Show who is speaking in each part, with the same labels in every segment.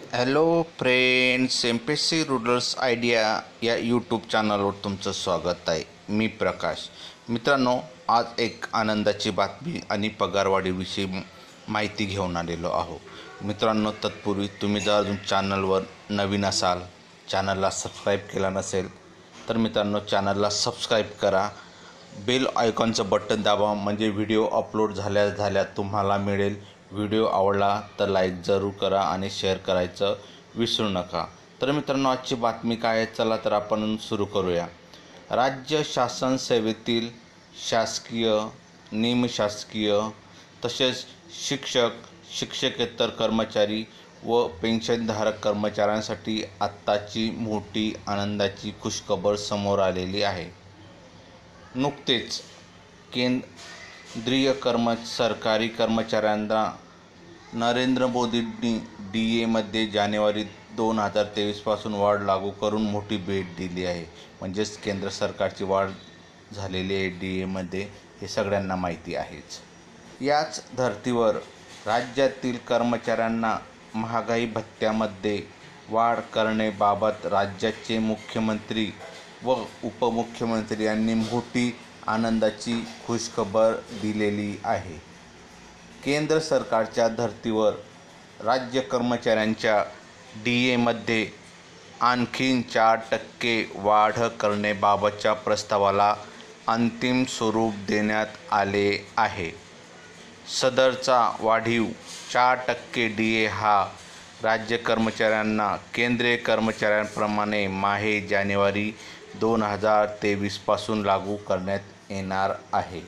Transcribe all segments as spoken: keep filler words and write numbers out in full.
Speaker 1: Hello friends, M P S C रूडर्स idea या YouTube चॅनलवर तुमचं स्वागत आहे. मी प्रकाश. मित्रांनो, आज एक आनंदाची बातमी आणि पगारवाढीविषयी माहिती घेऊन आलेलो आहो. मित्रांनो, तत्पूर्वी तुम्ही जर अजून चॅनलवर नवीन असाल, चॅनलला सबस्क्राईब केला नसेल तर मित्रांनो चॅनलला सबस्क्राईब करा. बेल आयकॉनचं बटन दाबा, म्हणजे व्हिडिओ अपलोड झाल्या झाल्या तुम्हाला मिळेल. व्हिडिओ आवडला तर लाईक जरूर करा आणि शेअर करायचं विसरू नका. तर मित्रांनो, आजची बातमी काय आहे, चला तर आपण सुरू करूया. राज्य शासन सेवेतील शासकीय, निमशासकीय तसेच शिक्षक, शिक्षकेतर कर्मचारी व पेन्शनधारक कर्मचाऱ्यांसाठी आत्ताची मोठी आनंदाची खुशखबर समोर आलेली आहे. नुकतेच केंद्रीय कर्म सरकारी कर्मचाऱ्यांना नरेंद्र मोदींनी डी एमध्ये जानेवारी दोन हजार तेवीसपासून वाढ लागू करून मोठी भेट दिली आहे. म्हणजेच केंद्र सरकारची वाढ झालेली आहे डी एमध्ये, हे सगळ्यांना माहिती आहेच. याच धर्तीवर राज्यातील कर्मचाऱ्यांना महागाई भत्त्यामध्ये वाढ करण्याबाबत राज्याचे मुख्यमंत्री व उपमुख्यमंत्री यांनी मोठी आनंदाची खुशखबर दिलेली आहे. केंद्र सरकारच्या धर्तीवर राज्य कर्मचाऱ्यांच्या डी एमध्ये आणखीन चार टक्के वाढ करण्याबाबतच्या प्रस्तावाला अंतिम स्वरूप देण्यात आले आहे. सदरचा वाढीव चार टक्के डी ए हा राज्य कर्मचाऱ्यांना केंद्रीय कर्मचाऱ्यांप्रमाणे माहे जानेवारी दोन हजार तेवीसपासून लागू करण्यात येणार आहे.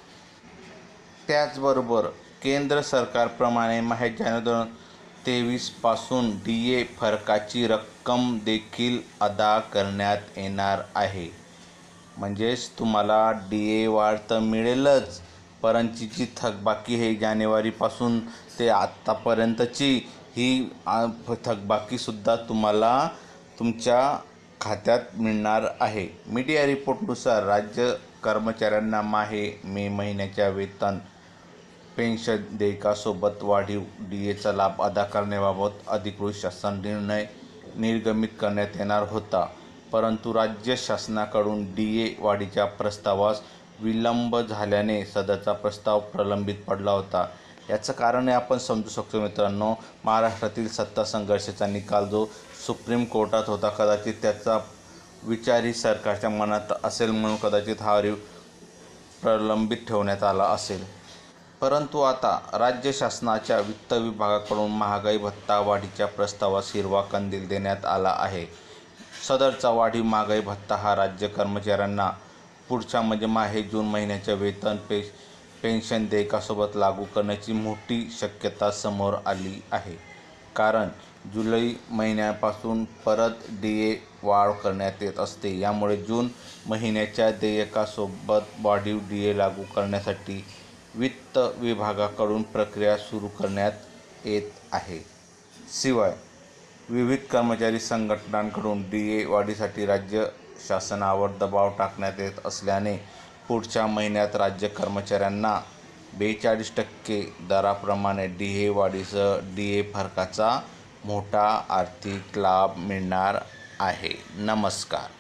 Speaker 1: त्याचबरोबर केंद्र सरकारप्रमाणे माहे जानेवारी दोन हजार तेवीसपासून डी ए फरकाची रक्कम देखील अदा करण्यात येणार आहे. म्हणजेच तुम्हाला डी ए वाढ तर मिळेलच, परंतु जी थकबाकी आहे जानेवारीपासून ते आत्तापर्यंतची ही थकबाकीसुद्धा तुम्हाला तुमच्या खात्यात मिळणार आहे. मीडिया रिपोर्टनुसार राज्य कर्मचाऱ्यांना माहे मे महिन्याच्या वेतन पेन्शन देयकासोबत वाढीव डी एचा लाभ अदा करण्याबाबत अधिकृत शासन निर्णय निर्गमित करण्यात येणार होता. परंतु राज्य शासनाकडून डी ए वाढीच्या प्रस्तावास विलंब झाल्याने सदरचा प्रस्ताव प्रलंबित पडला होता. याचं कारण आपण समजू शकतो मित्रांनो, महाराष्ट्रातील सत्ता संघर्षाचा निकाल जो सुप्रीम कोर्टात होता, कदाचित त्याचा विचारही सरकारच्या मनात असेल म्हणून कदाचित हा प्रलंबित ठेवण्यात आला असेल. परंतु आता राज्य शासनाच्या वित्त विभागाकडून महागाई भत्ता वाढीच्या प्रस्तावास हिरवा कंदील देण्यात आला आहे. सदरचा वाढीव महागाई भत्ता हा राज्य कर्मचाऱ्यांना पुढच्या म्हणजे माहे जून महिन्याच्या वेतन पे पेन्शन देयकासोबत लागू करण्याची मोठी शक्यता समोर आली आहे. कारण जुलै महिन्यापासून परत डी ए वाढ करण्यात येत असते. यामुळे जून महिन्याच्या देयकासोबत वाढीव डी ए लागू करण्यासाठी वित्त विभागाकडून प्रक्रिया सुरू करण्यात येत आहे. शिवाय विविध कर्मचारी संघटनांकडून डी ए वाढीसाठी राज्य शासनावर दबाव टाकण्यात येत असल्याने पुढच्या महिन्यात राज्य कर्मचाऱ्यांना बेचाळीस टक्के दराप्रमाणे डी ए वाढीसह डी ए फरकाचा मोठा आर्थिक लाभ मिळणार आहे. नमस्कार.